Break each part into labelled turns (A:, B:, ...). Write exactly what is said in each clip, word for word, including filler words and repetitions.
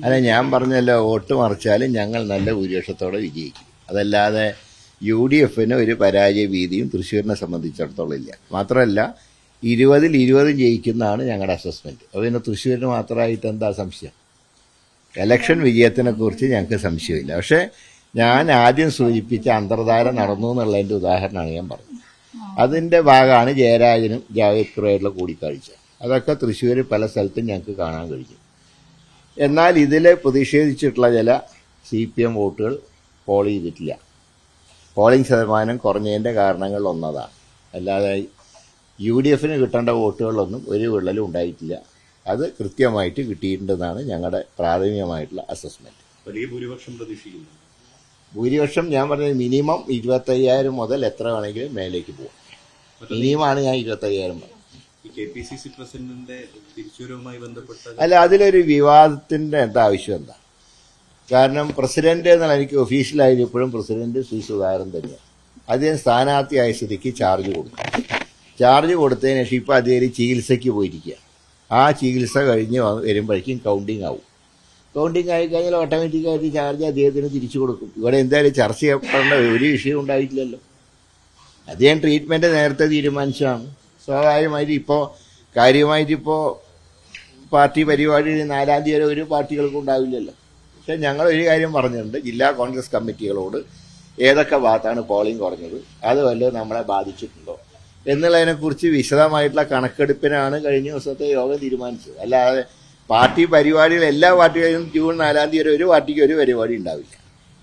A: അല്ല, ഞാൻ പറഞ്ഞല്ലോ, വോട്ട് മറിച്ചാലും ഞങ്ങൾ നല്ല ഭൂരിപക്ഷത്തോടെ വിജയിക്കും. അതല്ലാതെ യു ഡി എഫിന് ഒരു പരാജയ ഭീതിയും തൃശ്ശൂരിനെ സംബന്ധിച്ചിടത്തോളം ഇല്ല. മാത്രമല്ല, ഇരുപതിൽ ഇരുപതും ജയിക്കുന്നതാണ് ഞങ്ങളുടെ അസസ്മെന്റ്. അപ്പോൾ പിന്നെ തൃശ്ശൂരിന് മാത്രമായിട്ട് എന്താ സംശയം? ഇലക്ഷൻ വിജയത്തിനെ കുറിച്ച് ഞങ്ങൾക്ക് സംശയമില്ല. പക്ഷേ ഞാൻ ആദ്യം സൂചിപ്പിച്ച അന്തർധാര നടന്നു എന്നുള്ളതിൻ്റെ ഉദാഹരണമാണ് ഞാൻ പറഞ്ഞത്. അതിൻ്റെ ഭാഗമാണ് ജയരാജനും ജാവേദ്കറുമായിട്ടുള്ള കൂടിക്കാഴ്ച. അതൊക്കെ തൃശ്ശൂർ പല സ്ഥലത്തും ഞങ്ങൾക്ക് കാണാൻ കഴിയും. എന്നാൽ ഇതിൽ പ്രതിഷേധിച്ചിട്ടുള്ള ചില സി പി എം വോട്ടുകൾ പോൾ ചെയ്തിട്ടില്ല. പോളിംഗ് ശതമാനം കുറഞ്ഞതിൻ്റെ കാരണങ്ങളിൽ ഒന്നതാണ്. അല്ലാതെ യു ഡി എഫിന് കിട്ടേണ്ട വോട്ടുകളിലൊന്നും ഒരു വിള്ളലും ഉണ്ടായിട്ടില്ല. അത് കൃത്യമായിട്ട് കിട്ടിയിട്ടുണ്ടെന്നാണ് ഞങ്ങളുടെ പ്രാഥമികമായിട്ടുള്ള അസസ്മെന്റ്.
B: വലിയ ഭൂരിപക്ഷം പ്രതീക്ഷിക്കുന്നു.
A: ഭൂരിപക്ഷം ഞാൻ പറഞ്ഞത് മിനിമം ഇരുപത്തയ്യായിരം മുതൽ എത്ര വേണമെങ്കിലും മേലേക്ക് പോകും. മിനിമമാണ് ഞാൻ ഇരുപത്തയ്യായിരം പറഞ്ഞത്.
B: കെ പി സി സി പ്രസിഡന്റിന്റെ തിരിച്ചുവരവുമായി ബന്ധപ്പെട്ട
A: അല്ല, അതിലൊരു വിവാദത്തിന്റെ എന്താ ആവശ്യം എന്താ? കാരണം പ്രസിഡന്റ് എന്നുള്ള എനിക്ക് ഒഫീഷ്യലായിട്ട് ഇപ്പോഴും പ്രസിഡന്റ് ശ്രീ സുധാകരൻ തന്നെയാണ്. അദ്ദേഹം സ്ഥാനാർത്ഥിയായ സ്ഥിതിക്ക് ചാർജ് കൊടുക്കും. ചാർജ് കൊടുത്തതിന് ശേഷം ഇപ്പം അദ്ദേഹം ചികിത്സയ്ക്ക് പോയിരിക്കുക. ആ ചികിത്സ കഴിഞ്ഞ് വരുമ്പോഴേക്കും കൗണ്ടിങ് ആവും. കൗണ്ടിങ് ആയി കഴിഞ്ഞാൽ ഓട്ടോമാറ്റിക്കായിട്ട് ചാർജ് അദ്ദേഹത്തിന് തിരിച്ചു കൊടുക്കും. ഇവിടെ എന്തായാലും ചർച്ച ചെയ്യപ്പെടേണ്ട ഒരു വിഷയം ഉണ്ടായിട്ടില്ലല്ലോ. അദ്ദേഹം ട്രീറ്റ്മെന്റ് നേരത്തെ തീരുമാനിച്ചതാണ്. സ്വാഭാവികമായിട്ട് ഇപ്പോൾ കാര്യമായിട്ടിപ്പോൾ പാർട്ടി പരിപാടി നാലാം തീയതി വരെ ഒരു പാർട്ടികൾക്കും ഉണ്ടാവില്ലല്ലോ. പക്ഷെ ഞങ്ങൾ ഒരു കാര്യം പറഞ്ഞിട്ടുണ്ട്, ജില്ലാ കോൺഗ്രസ് കമ്മിറ്റികളോട് ഏതൊക്കെ ഭാഗത്താണ് പോളിംഗ് കുറഞ്ഞത്, അത് വല്ലതും നമ്മളെ ബാധിച്ചിട്ടുണ്ടോ എന്നുള്ളതിനെക്കുറിച്ച് വിശദമായിട്ടുള്ള കണക്കെടുപ്പിനാണ് കഴിഞ്ഞ ദിവസത്തെ യോഗം തീരുമാനിച്ചത്. അല്ലാതെ പാർട്ടി പരിപാടികൾ എല്ലാ പാർട്ടികളിലും ജൂൺ നാലാം തീയതി വരെ ഒരു പാർട്ടിക്ക് ഒരു പരിപാടി ഉണ്ടാവില്ല.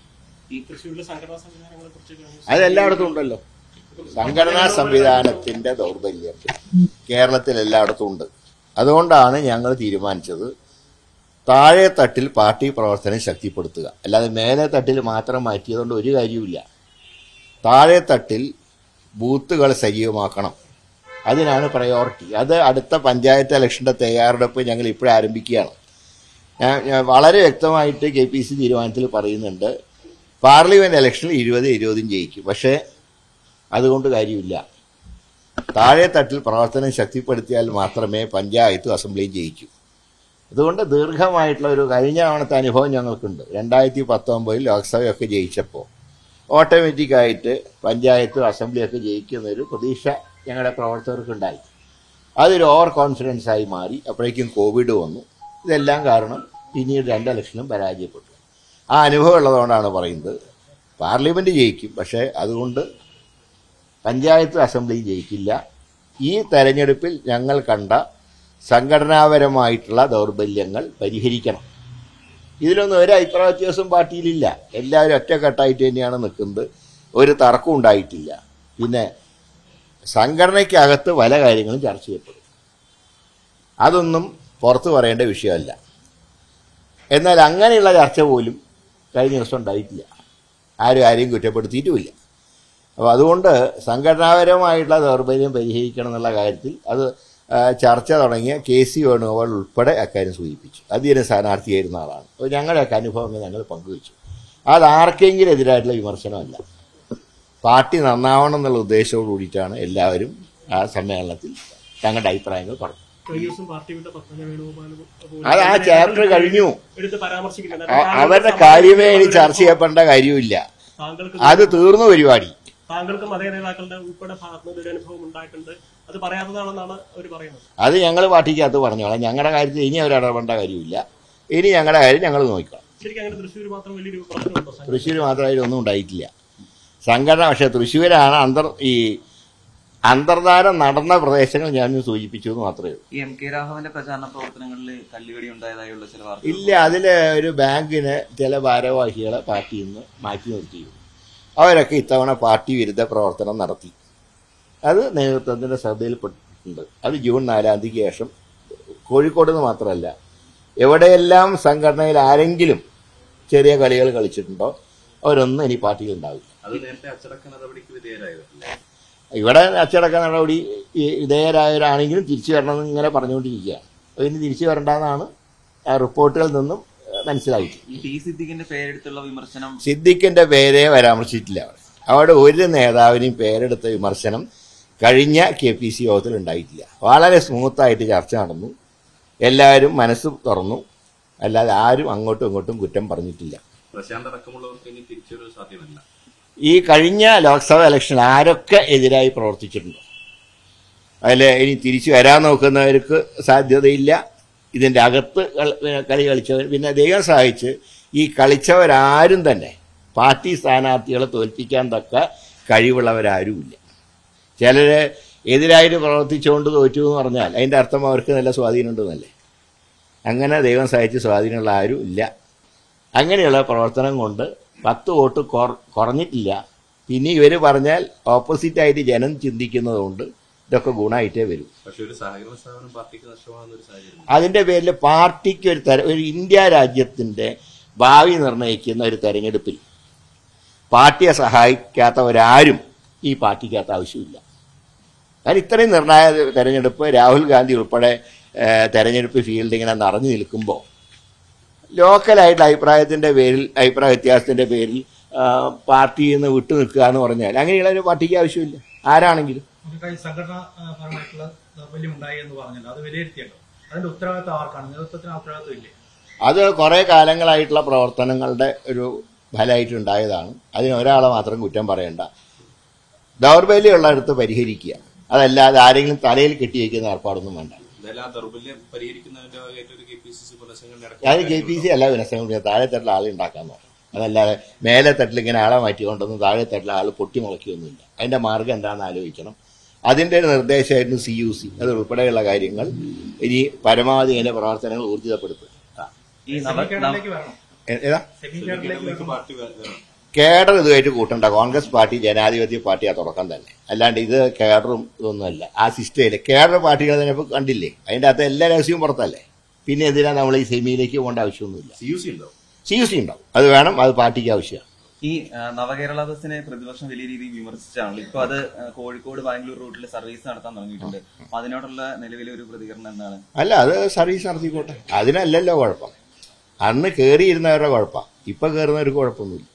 A: അതെല്ലായിടത്തും ഉണ്ടല്ലോ. സംഘടനാ സംവിധാനത്തിന്റെ ദൗർബല്യം കേരളത്തിൽ എല്ലായിടത്തും ഉണ്ട്. അതുകൊണ്ടാണ് ഞങ്ങൾ തീരുമാനിച്ചത് താഴെ തട്ടിൽ പാർട്ടി പ്രവർത്തനം ശക്തിപ്പെടുത്തുക. അല്ലാതെ മേലെ തട്ടിൽ മാത്രം മാറ്റിയതുകൊണ്ട് ഒരു കാര്യവുമില്ല. താഴെ തട്ടിൽ ബൂത്തുകൾ സജീവമാക്കണം. അതിനാണ് പ്രയോറിറ്റി. അത് അടുത്ത പഞ്ചായത്ത് ഇലക്ഷന്റെ തയ്യാറെടുപ്പ് ഞങ്ങൾ ഇപ്പോഴും ആരംഭിക്കുകയാണ്. ഞാൻ വളരെ വ്യക്തമായിട്ട് കെ പി സി തീരുമാനത്തിൽ പറയുന്നുണ്ട്, പാർലമെന്റ് ഇലക്ഷനിൽ ഇരുപത് ഇരുപതും ജയിക്കും. പക്ഷേ അതുകൊണ്ട് കാര്യമില്ല. താഴെ തട്ടിൽ പ്രവർത്തനം ശക്തിപ്പെടുത്തിയാൽ മാത്രമേ പഞ്ചായത്തും അസംബ്ലിയും ജയിക്കൂ. അതുകൊണ്ട് ദീർഘമായിട്ടുള്ള ഒരു കഴിഞ്ഞ തവണത്തെ അനുഭവം ഞങ്ങൾക്കുണ്ട്. രണ്ടായിരത്തി പത്തൊമ്പതിൽ ലോക്സഭയൊക്കെ ജയിച്ചപ്പോൾ ഓട്ടോമാറ്റിക്കായിട്ട് പഞ്ചായത്തും അസംബ്ലിയൊക്കെ ജയിക്കുന്നൊരു പ്രതീക്ഷ ഞങ്ങളുടെ പ്രവർത്തകർക്കുണ്ടായി. അതൊരു ഓവർ കോൺഫിഡൻസ് ആയി മാറി. അപ്പോഴേക്കും കോവിഡ് വന്നു. ഇതെല്ലാം കാരണം പിന്നീട് രണ്ട് ഇലക്ഷനും പരാജയപ്പെട്ടു. ആ അനുഭവം ഉള്ളതുകൊണ്ടാണ് പറയുന്നത് പാർലമെന്റ് ജയിക്കും, പക്ഷേ അതുകൊണ്ട് പഞ്ചായത്ത് അസംബ്ലിയും ജയിക്കില്ല. ഈ തെരഞ്ഞെടുപ്പിൽ ഞങ്ങൾ കണ്ട സംഘടനാപരമായിട്ടുള്ള ദൗർബല്യങ്ങൾ പരിഹരിക്കണം. ഇതിലൊന്നും ഒരു അഭിപ്രായ വ്യത്യാസം പാർട്ടിയിലില്ല. എല്ലാവരും ഒറ്റക്കെട്ടായിട്ട് തന്നെയാണ് നിൽക്കുന്നത്. ഒരു തർക്കം ഉണ്ടായിട്ടില്ല. പിന്നെ സംഘടനയ്ക്കകത്ത് പല കാര്യങ്ങളും ചർച്ച ചെയ്യപ്പെടും. അതൊന്നും പുറത്തു പറയേണ്ട വിഷയമല്ല. എന്നാൽ അങ്ങനെയുള്ള ചർച്ച പോലും കഴിഞ്ഞ ദിവസം ഉണ്ടായിട്ടില്ല. ആരും ആരെയും കുറ്റപ്പെടുത്തിയിട്ടുമില്ല. അപ്പോൾ അതുകൊണ്ട് സംഘടനാപരമായിട്ടുള്ള ദൗർബല്യം പരിഹരിക്കണം എന്നുള്ള കാര്യത്തിൽ അത് ചർച്ച തുടങ്ങിയ കെ സി വേണുഗോപാൽ ഉൾപ്പെടെ അക്കാര്യം സൂചിപ്പിച്ചു. അതിന് സ്ഥാനാർത്ഥിയായിരുന്ന ആളാണ്. അപ്പോൾ ഞങ്ങളുടെയൊക്കെ അനുഭവങ്ങൾ ഞങ്ങൾ പങ്കുവച്ചു. അത് ആർക്കെങ്കിലും എതിരായിട്ടുള്ള വിമർശനമല്ല. പാർട്ടി നന്നാവണം എന്നുള്ള ഉദ്ദേശത്തോടു കൂടിയിട്ടാണ് എല്ലാവരും ആ സമ്മേളനത്തിൽ തങ്ങളുടെ അഭിപ്രായങ്ങൾ പറഞ്ഞു. അത് ആ ചാപ്റ്റർ കഴിഞ്ഞു. അവരുടെ കാര്യമേ ഇനി ചർച്ച ചെയ്യപ്പെടേണ്ട കാര്യമില്ല. അത് തീർന്നു പരിപാടി.
C: താങ്കൾക്കും അതേ നേതാക്കളുടെ ഉൾപ്പെടെ ഭാഗത്തുനിന്ന് അനുഭവം ഉണ്ടായിട്ടുണ്ട്. അത് പറയാത്തതാണെന്നാണ് അവർ പറയുന്നത്.
A: അത് ഞങ്ങൾ പാർട്ടിക്കകത്ത് പറഞ്ഞോളാം. ഞങ്ങളുടെ കാര്യത്തിൽ ഇനി അവർ ഇടപെടേണ്ട കാര്യമില്ല. ഇനി ഞങ്ങളുടെ കാര്യം ഞങ്ങൾ നോക്കിക്കോളാം.
C: ശരിക്കും അങ്ങനെ തൃശ്ശൂർ മാത്രം വലിയൊരു പ്രശ്നമുണ്ടോ?
A: തൃശ്ശൂർ മാത്രമായിട്ട് ഒന്നും ഉണ്ടായിട്ടില്ല സംഘടന. പക്ഷെ തൃശ്ശൂരാണ് അന്തർ ഈ അന്തർധാരം നടന്ന പ്രദേശങ്ങൾ ഞാൻ സൂചിപ്പിച്ചു എന്ന് മാത്രമേ ഉള്ളൂ.
D: എം കെ രാഘവന്റെ പ്രചാരണ പ്രവർത്തനങ്ങളിൽ കല്ലുകടി ഉണ്ടായതായുള്ള ചില വാർത്തകൾ
A: ഇല്ല. അതില് ഒരു ബാങ്കിന് ചില ഭാരവാഹികളെ പാർട്ടിയിൽ നിന്ന് മാറ്റി നിർത്തിയിരുന്നു. അവരൊക്കെ ഇത്തവണ പാർട്ടി വിരുദ്ധ പ്രവർത്തനം നടത്തി. അത് നേതൃത്വത്തിന്റെ ശ്രദ്ധയിൽപ്പെട്ടിട്ടുണ്ട്. അത് ജൂൺ നാലാം തീയതിക്ക് ശേഷം കോഴിക്കോട് നിന്ന് മാത്രമല്ല, എവിടെയെല്ലാം സംഘടനയിൽ ആരെങ്കിലും ചെറിയ കളികൾ കളിച്ചിട്ടുണ്ടോ അവരൊന്നും ഇനി പാർട്ടിയിൽ ഉണ്ടാവില്ല. ഇവിടെ അച്ചടക്ക നടപടി വിധേയരായവരാണെങ്കിലും തിരിച്ചു വരണമെന്ന് ഇങ്ങനെ പറഞ്ഞുകൊണ്ടിരിക്കുകയാണ്. അപ്പോൾ ഇനി തിരിച്ചു വരണ്ടെന്നാണ് ആ റിപ്പോർട്ടുകളിൽ നിന്നും മനസ്സിലായിട്ട്.
D: സിദ്ദിഖിന്റെ പേരെടുത്തുള്ള വിമർശനം
A: സിദ്ദിഖിന്റെ പേരെ പരാമർശിച്ചിട്ടില്ല. അവിടെ അവിടെ ഒരു നേതാവിനെയും പേരെടുത്ത വിമർശനം കഴിഞ്ഞ കെ പി സി യോഗത്തിൽ ഉണ്ടായിട്ടില്ല. വളരെ സ്മൂത്തായിട്ട് ചർച്ച നടന്നു. എല്ലാവരും മനസ്സ് തുറന്നു. അല്ലാതെ ആരും അങ്ങോട്ടും ഇങ്ങോട്ടും കുറ്റം പറഞ്ഞിട്ടില്ല.
B: പ്രശാന്ത് അടക്കമുള്ളവർക്ക് ഇനി തിരിച്ചൊരു സാധ്യമല്ല.
A: ഈ കഴിഞ്ഞ ലോക്സഭാ ഇലക്ഷൻ ആരൊക്കെ എതിരായി പ്രവർത്തിച്ചിട്ടുണ്ടോ അതിൽ ഇനി തിരിച്ചു വരാൻ നോക്കുന്നവർക്ക് സാധ്യതയില്ല. ഇതിൻ്റെ അകത്ത് കളി കളിച്ചവർ പിന്നെ ദൈവം സഹായിച്ച് ഈ കളിച്ചവരാരും തന്നെ പാർട്ടി സ്ഥാനാർത്ഥികളെ തോൽപ്പിക്കാൻ തക്ക കഴിവുള്ളവരാരുമില്ല. ചിലർ എതിരായിട്ട് പ്രവർത്തിച്ചുകൊണ്ട് തോറ്റു എന്ന് പറഞ്ഞാൽ അതിൻ്റെ അർത്ഥം അവർക്ക് നല്ല സ്വാധീനമുണ്ടെന്നല്ലേ. അങ്ങനെ ദൈവം സഹായിച്ച് സ്വാധീനമുള്ള ആരും ഇല്ല. അങ്ങനെയുള്ള പ്രവർത്തനം കൊണ്ട് പത്ത് വോട്ട് കുറഞ്ഞിട്ടില്ല. പിന്നെ ഇവർ പറഞ്ഞാൽ ഓപ്പോസിറ്റായിട്ട് ജനം ചിന്തിക്കുന്നതുകൊണ്ട് ഇതൊക്കെ ഗുണമായിട്ടേ വരും. അതിൻ്റെ പേരിൽ പാർട്ടിക്ക് ഒരു തര ഒരു ഇന്ത്യ രാജ്യത്തിൻ്റെ ഭാവി നിർണ്ണയിക്കുന്ന ഒരു തെരഞ്ഞെടുപ്പിൽ പാർട്ടിയെ സഹായിക്കാത്തവരാരും ഈ പാർട്ടിക്കകത്ത് ആവശ്യമില്ല. കാരണം ഇത്രയും നിർണായക തെരഞ്ഞെടുപ്പ് രാഹുൽ ഗാന്ധി ഉൾപ്പെടെ തെരഞ്ഞെടുപ്പ് ഫീൽഡ് ഇങ്ങനെ നിറഞ്ഞു നിൽക്കുമ്പോൾ ലോക്കലായിട്ടുള്ള അഭിപ്രായത്തിൻ്റെ പേരിൽ അഭിപ്രായ വ്യത്യാസത്തിൻ്റെ പേരിൽ പാർട്ടിയിൽ നിന്ന് വിട്ടു നിൽക്കുക എന്ന് പറഞ്ഞാൽ അങ്ങനെയുള്ള ഒരു പാർട്ടിക്ക് ആവശ്യമില്ല ആരാണെങ്കിലും.
E: സംഘടനാപരമായിട്ടുള്ള ദൗർബല്യം ഉണ്ടായി എന്ന് പറഞ്ഞല്ലോ, അത് വിലയിരുത്തിയല്ലോ. അതിന്റെ ഉത്തരവാദിത്വം ആർക്കാണ്? നേതൃത്വത്തിന് ഉത്തരവാദിത്വം ഇല്ലേ?
A: അത് കുറേ കാലങ്ങളായിട്ടുള്ള പ്രവർത്തനങ്ങളുടെ ഒരു ഫലമായിട്ടുണ്ടായതാണ്. അതിന് ഒരാളെ മാത്രം കുറ്റം പറയേണ്ട. ദൗർബല്യമുള്ളടത്ത് പരിഹരിക്കുക, അതല്ലാതെ ആരെങ്കിലും തലയിൽ കെട്ടിവെക്കുന്ന ഏർപ്പാടൊന്നും വേണ്ട. ഞാൻ കെ പി സി അല്ല പുനഃസംഘടന താഴെ തട്ടിലെ ആളെ ഉണ്ടാക്കാൻ നോക്കണം. അതല്ലാതെ മേലെ തട്ടിൽ ഇങ്ങനെ ആളെ മാറ്റിക്കൊണ്ടൊന്നും താഴെ തട്ടിലെ ആൾ പൊട്ടിമുളയ്ക്കൊന്നുമില്ല. അതിന്റെ മാർഗം എന്താണെന്ന് ആലോചിക്കണം. അതിന്റെ ഒരു നിർദ്ദേശമായിരുന്നു സി യു സി അത് ഉൾപ്പെടെയുള്ള കാര്യങ്ങൾ ഇനി പരമാവധി അതിന്റെ പ്രവർത്തനങ്ങൾ ഊർജിതപ്പെടുത്തുക. ഏതാ കേഡർ ഇതുമായിട്ട് കൂട്ടണ്ട. കോൺഗ്രസ് പാർട്ടി ജനാധിപത്യ പാർട്ടിയാ തുടക്കം തന്നെ. അല്ലാണ്ട് ഇത് കേഡറും ഇതൊന്നുമല്ല. ആ സിസ്റ്റമില്ല. കേഡർ പാർട്ടികൾ തന്നെ ഇപ്പൊ കണ്ടില്ലേ, അതിന്റെ അകത്ത് എല്ലാ രഹസ്യവും പുറത്തല്ലേ. പിന്നെ എന്തിനാ നമ്മൾ ഈ സെമിയിലേക്ക് പോകേണ്ട ആവശ്യമൊന്നുമില്ല. സി യു സി ഉണ്ടാവും സി യു സി ഉണ്ടാവും അത് വേണം. അത് പാർട്ടിക്ക് ആവശ്യമാണ്.
D: ഈ നവകേരള ബസ്സിനെ പ്രതിപക്ഷം വലിയ രീതിയിൽ വിമർശിച്ചാണല്ലോ. ഇപ്പൊ അത് കോഴിക്കോട് ബാംഗ്ലൂർ റൂട്ടിൽ സർവീസ് നടത്താൻ തുടങ്ങിയിട്ടുണ്ട്. അതിനോടുള്ള നിലവിലെ ഒരു പ്രതികരണം എന്താണ്?
A: അല്ല, അത് സർവീസ് നടത്തിക്കോട്ടെ. അതിനല്ലല്ലോ കുഴപ്പം. അന്ന് കയറിയിരുന്നവരുടെ കുഴപ്പമാണ്. ഇപ്പൊ കയറുന്നവർക്ക് കുഴപ്പമൊന്നുമില്ല.